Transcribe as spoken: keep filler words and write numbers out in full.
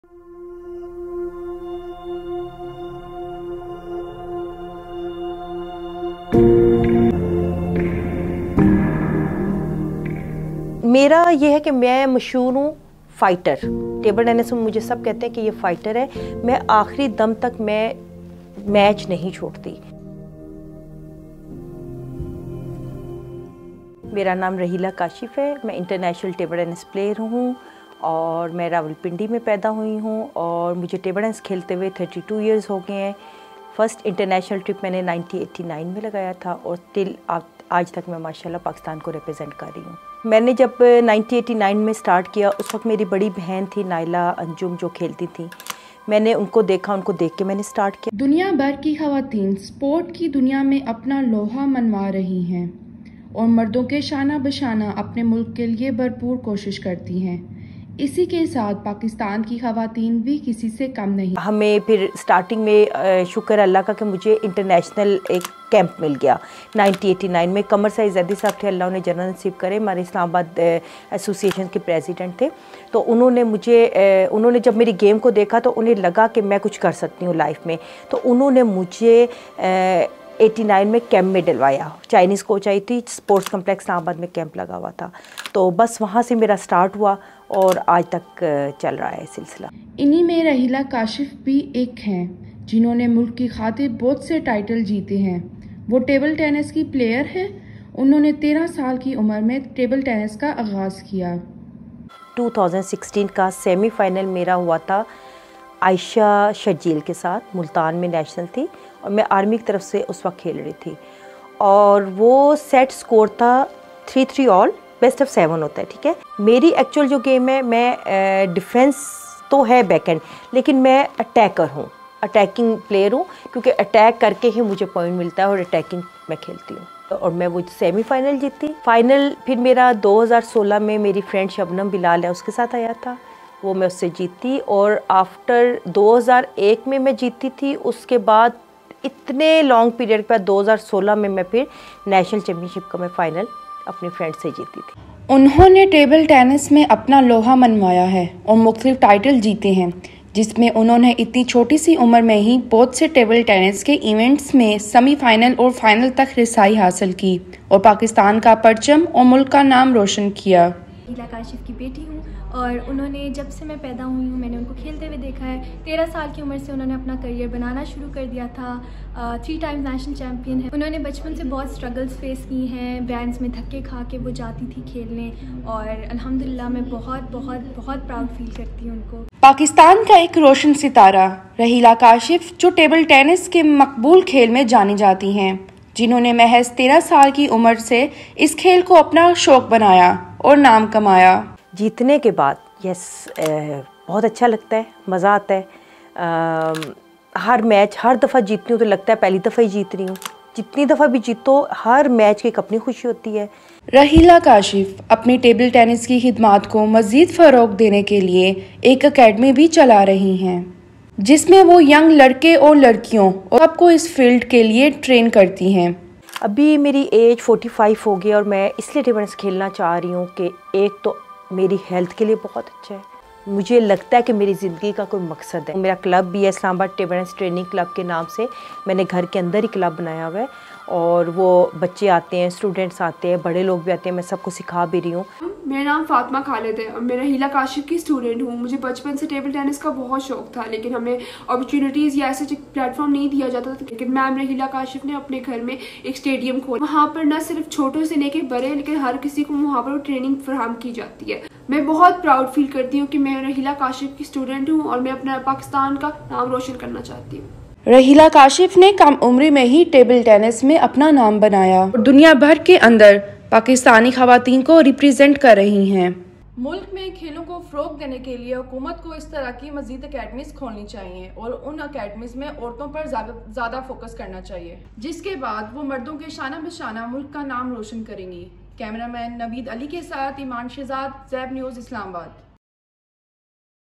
मेरा ये है कि मैं मशहूर हूँ फाइटर। टेबल टेनिस में मुझे सब कहते हैं कि ये फाइटर है। मैं आखिरी दम तक मैं मैच नहीं छोड़ती। मेरा नाम रहीला काशिफ है। मैं इंटरनेशनल टेबल टेनिस प्लेयर हूँ और मैं रावलपिंडी में पैदा हुई हूँ और मुझे टेबल टेनिस खेलते हुए बत्तीस इयर्स हो गए हैं। फर्स्ट इंटरनेशनल ट्रिप मैंने उन्नीस सौ नवासी में लगाया था और टिल आज तक मैं माशाल्लाह पाकिस्तान को रिप्रेजेंट कर रही हूँ। मैंने जब उन्नीस सौ नवासी में स्टार्ट किया, उस वक्त मेरी बड़ी बहन थी नाइला अंजुम जो खेलती थी। मैंने उनको देखा, उनको देख के मैंने स्टार्ट किया। दुनिया भर की ख़वातीन स्पोर्ट की दुनिया में अपना लोहा मनवा रही हैं और मर्दों के शाना बशाना अपने मुल्क के लिए भरपूर कोशिश करती हैं। इसी के साथ पाकिस्तान की ख़वातीन भी किसी से कम नहीं। हमें फिर स्टार्टिंग में शुक्र अल्लाह का कि मुझे इंटरनेशनल एक कैंप मिल गया उन्नीस सौ नवासी में। कमर साइज जैदी साहब थे, अल्लाह उन्हें जनरल नसीब करे, हमारे इस्लामाबाद एसोसिएशन के प्रेसिडेंट थे। तो उन्होंने मुझे उन्होंने जब मेरी गेम को देखा तो उन्हें लगा कि मैं कुछ कर सकती हूँ लाइफ में। तो उन्होंने मुझे नवासी में कैंप में डलवाया। चाइनीज़ कोच आई थी, स्पोर्ट्स कम्प्लेक्स इस्लामाबाद में कैंप लगा हुआ था। तो बस वहाँ से मेरा स्टार्ट हुआ और आज तक चल रहा है सिलसिला। इन्हीं में रहीला काशिफ भी एक हैं जिन्होंने मुल्क की खातिर बहुत से टाइटल जीते हैं। वो टेबल टेनिस की प्लेयर हैं। उन्होंने तेरह साल की उम्र में टेबल टेनिस का आगाज़ किया। दो हज़ार सोलह का सेमीफाइनल मेरा हुआ था आयशा शजील के साथ। मुल्तान में नेशनल थी और मैं आर्मी की तरफ से उस वक्त खेल रही थी और वो सेट स्कोर था three three all, best of seven होता है, ठीक है। मेरी एक्चुअल जो गेम है, मैं डिफेंस तो है बैकएंड, लेकिन मैं अटैकर हूँ, अटैकिंग प्लेयर हूँ, क्योंकि अटैक करके ही मुझे पॉइंट मिलता है और अटैकिंग मैं खेलती हूँ। और मैं वो सेमीफाइनल जीती। फाइनल फिर मेरा दो हज़ार सोलह में मेरी फ्रेंड शबनम बिलाल है उसके साथ आया था, वो मैं उससे जीती। और आफ्टर दो हज़ार एक में मैं जीती थी। उसके बाद इतने लॉन्ग पीरियड के बाद दो हज़ार सोलह में मैं फिर नेशनल चैम्पियनशिप का मैं फाइनल अपनी फ्रेंड से जीती थी। उन्होंने टेबल टेनिस में अपना लोहा मनवाया है और मुख्तलिफ टाइटल जीते हैं, जिसमें उन्होंने इतनी छोटी सी उम्र में ही बहुत से टेबल टेनिस के इवेंट्स में सेमीफाइनल और फाइनल तक रसाई हासिल की और पाकिस्तान का परचम और मुल्क का नाम रोशन किया। रहीला काशिफ की बेटी हूँ और उन्होंने जब से मैं पैदा हुई हूँ मैंने उनको खेलते हुए देखा है। तेरह साल की उम्र से उन्होंने अपना करियर बनाना शुरू कर दिया था। थ्री टाइम्स नेशनल चैम्पियन है। उन्होंने बचपन से बहुत स्ट्रगल्स फेस की हैं। बैंड्स में धक्के खा के वो जाती थी खेलने और अल्हम्दुलिल्लाह मैं बहुत बहुत बहुत प्राउड फील करती हूँ उनको। पाकिस्तान का एक रोशन सितारा रहीला काशिफ, जो टेबल टेनिस के मकबूल खेल में जानी जाती हैं, जिन्होंने महज तेरह साल की उम्र से इस खेल को अपना शौक बनाया और नाम कमाया। जीतने के बाद यस बहुत अच्छा लगता है, मज़ा आता है। आ, हर मैच हर दफ़ा जीतती हूँ तो लगता है पहली दफ़ा ही जीत रही हूँ। जितनी दफ़ा भी जीतो, हर मैच की एक अपनी खुशी होती है। रहीला काशिफ अपनी टेबल टेनिस की खिदमात को मज़ीद फ़रोग़ देने के लिए एक अकेडमी भी चला रही हैं, जिसमें वो यंग लड़के और लड़कियों और सबको इस फील्ड के लिए ट्रेन करती हैं। अभी मेरी एज पैंतालीस हो गई और मैं इसलिए टेबल टेनिस खेलना चाह रही हूँ कि एक तो मेरी हेल्थ के लिए बहुत अच्छा है। मुझे लगता है कि मेरी ज़िंदगी का कोई मकसद है। मेरा क्लब भी है Islamabad table tennis training club के नाम से। मैंने घर के अंदर ही क्लब बनाया हुआ है और वो बच्चे आते हैं, स्टूडेंट्स आते हैं, बड़े लोग भी आते हैं। मैं सबको सिखा भी रही हूँ। मेरा नाम फातिमा खालिद है और मैं रहीला काशिफ की स्टूडेंट हूँ। मुझे बचपन से टेबल टेनिस का बहुत शौक था, लेकिन हमें अपॉर्चुनिटीज़ या ऐसे प्लेटफॉर्म नहीं दिया जाता था। लेकिन मैम रहीला काशिफ ने अपने घर में एक स्टेडियम खोला। वहाँ पर न सिर्फ छोटों से लेके बड़े, लेकिन हर किसी को वहाँ पर ट्रेनिंग फराहम की जाती है। मैं बहुत प्राउड फील करती हूँ कि मैं रहीला काशिफ की स्टूडेंट हूँ और मैं अपना पाकिस्तान का नाम रोशन करना चाहती हूँ। रहीला काशिफ ने कम उम्र में ही टेबल टेनिस में अपना नाम बनाया और दुनिया भर के अंदर पाकिस्तानी खवातीन को रिप्रेजेंट कर रही हैं। मुल्क में खेलों को फ़रोग़ देने के लिए हुकूमत को इस तरह की मज़ीद अकेडमीज़ खोलनी चाहिए और उन अकेडमीज़ में औरतों पर ज़्यादा फोकस करना चाहिए, जिसके बाद वो मर्दों के शाना बशाना मुल्क का नाम रोशन करेंगी। कैमरामैन नवीद अली के साथ ईमान शहजाद, ज़ैब न्यूज़, इस्लामाबाद।